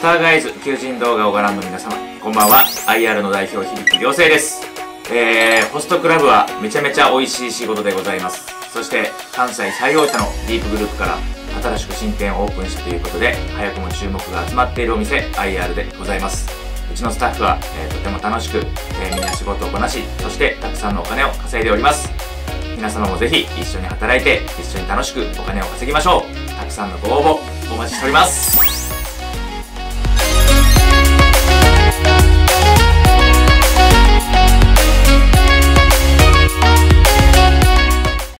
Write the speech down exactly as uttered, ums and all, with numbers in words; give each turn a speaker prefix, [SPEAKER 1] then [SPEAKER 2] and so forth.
[SPEAKER 1] ターガイズ求人動画をご覧の皆様、こんばんは。 アイアール の代表響良生です。えー、ホストクラブはめちゃめちゃ美味しい仕事でございます。そして関西最大手のディープグループから新しく新店をオープンしたということで、早くも注目が集まっているお店 アイアール でございます。うちのスタッフは、えー、とても楽しく、えー、みんな仕事をこなし、そしてたくさんのお金を稼いでおります。皆様もぜひ一緒に働いて一緒に楽しくお金を稼ぎましょう。たくさんのご応募お待ちしております。